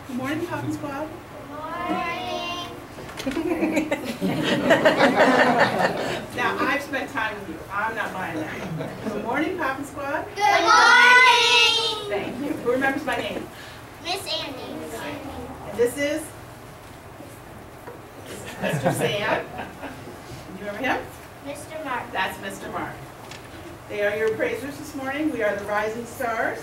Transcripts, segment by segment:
Good morning, Pop and Squad. Good morning. Now, I've spent time with you. I'm not buying that. Good morning, Pop and Squad. Good morning. Thank you. Who remembers my name? Miss Andy. And this is Mr. Sam. You remember him? Mr. Mark. That's Mr. Mark. They are your appraisers this morning. We are the Rising Stars.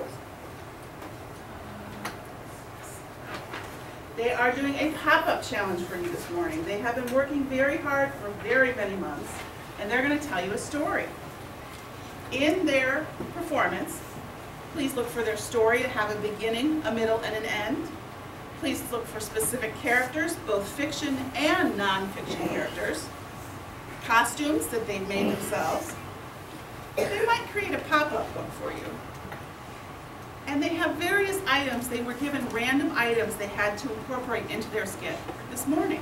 They are doing a pop-up challenge for you this morning. They have been working very hard for very many months, and they're going to tell you a story. In their performance, please look for their story to have a beginning, a middle, and an end. Please look for specific characters, both fiction and non-fiction characters, costumes that they've made themselves. They might create a pop-up book for you. And they have various items. They were given random items they had to incorporate into their skit this morning.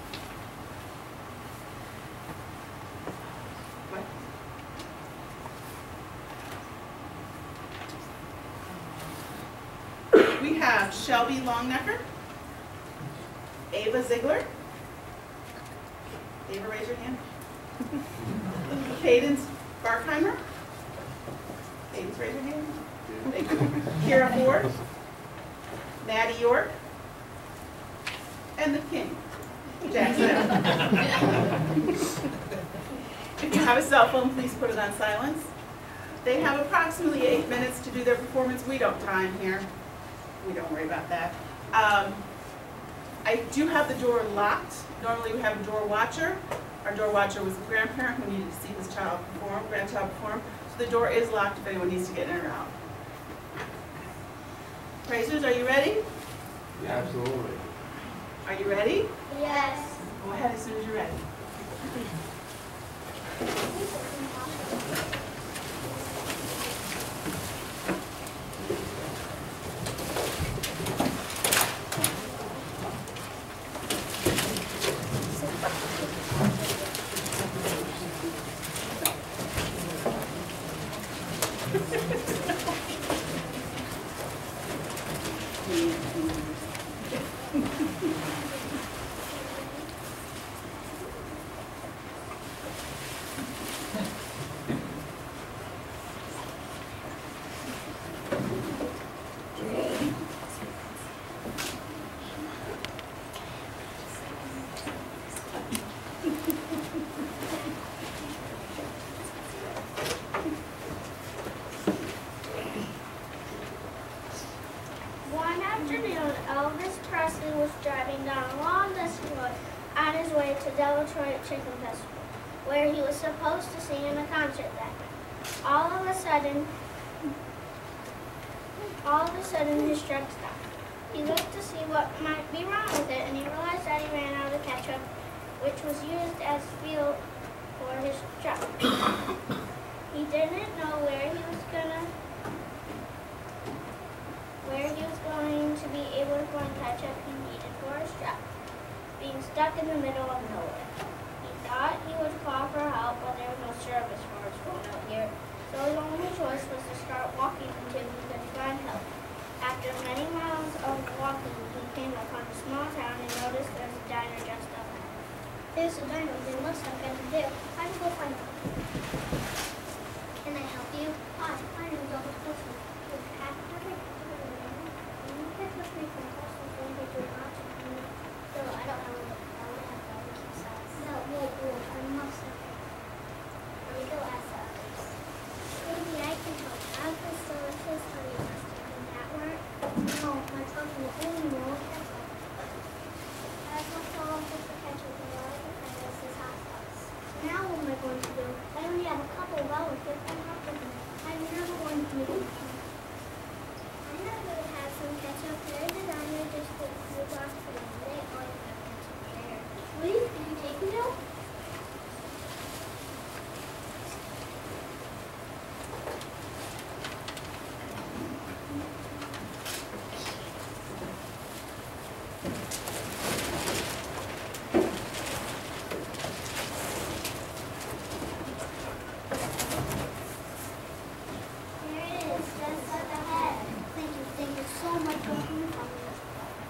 What? We have Shelby Longnecker, Ava Ziegler. Ava, raise your hand. Cadence Barkheimer. Cadence, raise your hand. Thank you. Kira Ford, Maddie York, and the King, Jackson. If you have a cell phone, please put it on silence. They have approximately 8 minutes to do their performance. We don't time here. We don't worry about that. I do have the door locked. Normally we have a door watcher. Our door watcher was a grandparent who needed to see his grandchild perform. So the door is locked if anyone needs to get in or out. Appraisers, are you ready? Absolutely. Are you ready? Yes. Go ahead as soon as you're ready. One afternoon, Elvis Presley was driving down a long-distance road on his way to Detroit Chicken Festival, where he was supposed to sing in a concert that night. All of a sudden, his truck stopped. He looked to see what might be wrong with it, and he realized that he ran out of ketchup, which was used as fuel for his truck. He didn't know where he was going to be able to find ketchup he needed for his truck, being stuck in the middle of nowhere. He thought he would call for help, but there was no service for his phone out here, so his only choice was to start walking until he could find help. After many miles of walking, he came upon a small town and noticed there was a diner just up ahead. There's a diner, there must have been there. I will go find out. Can I help you? I know the whole person. Now what am I going to do? I only have a couple of hours to come up with them. I'm never going to make it. I'm not going to have some ketchup. There's a diner just for the box for them. They always have ketchup there. Please, can you take me now? Here it is, just up ahead. Thank you so much for coming.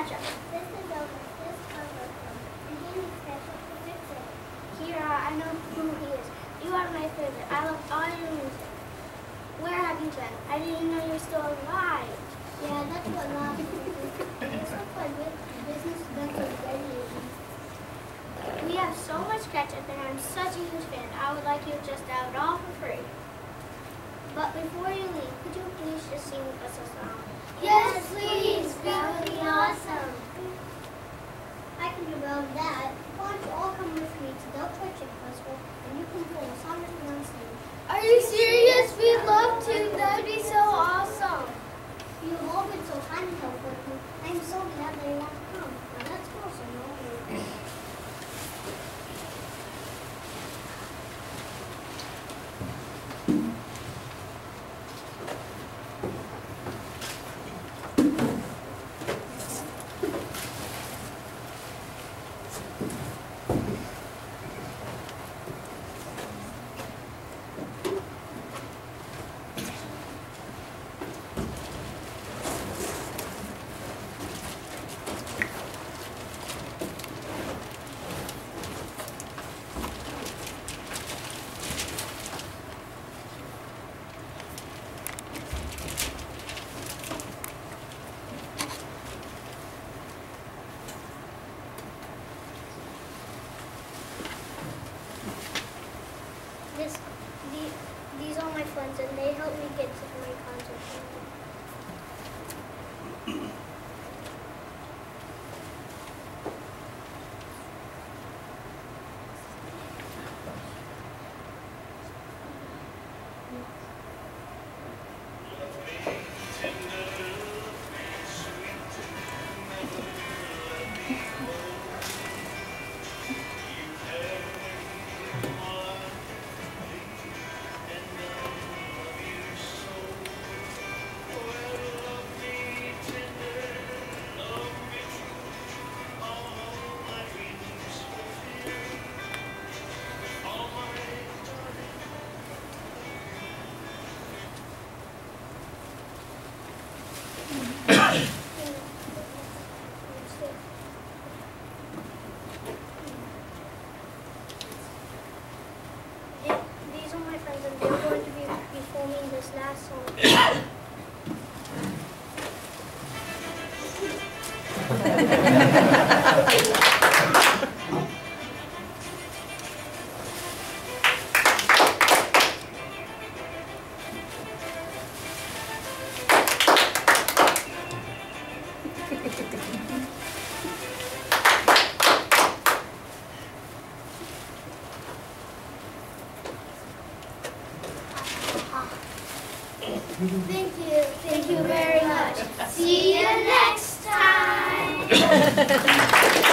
ketchup. This is over. This cover from. And he needs ketchup to fix it. Kira, I know who he is. You are my favorite. I love all your music. Where have you been? I didn't know you were still alive. Yeah, that's what lots of people do. It's so fun. Business events are very easy. We have so much ketchup and I'm such a huge fan. I would like you just to have it all for free. But before you leave, could you please just sing us a song? Yes, please. That would be awesome. I can do well with that. Why don't you all come with me to the Detroit Chicken Festival and you can pull a song with me on stage. Are you serious? We'd love to. That would be so awesome. You have all been so kind and helpful. I'm so glad that you want to come. Now let's go so no one. These are my friends, and they help me get to my concert. These are my friends, and they're going to be performing this last song. Thank you very much. See you next time.